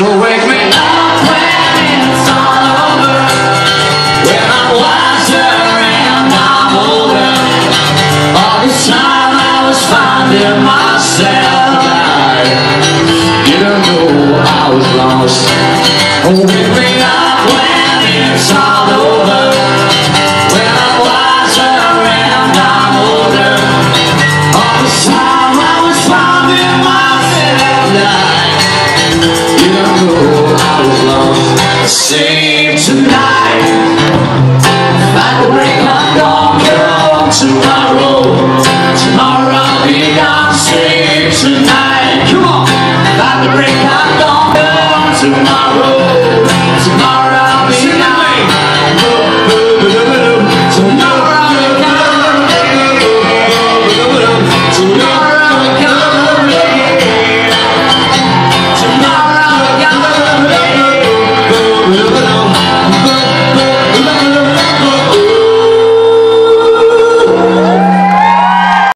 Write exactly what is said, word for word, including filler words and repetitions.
So wake me up when it's all over, when I'm wiser and I'm older. All this time I was finding myself, I didn't know I was lost. Oh, wake me up when it's all over, when I'm wiser and I'm older. All this time I was finding myself, I didn't know I was lost. Sing tonight, by the break of dawn, come tomorrow. Tomorrow I'll be gone. Sing tonight, come on, by the break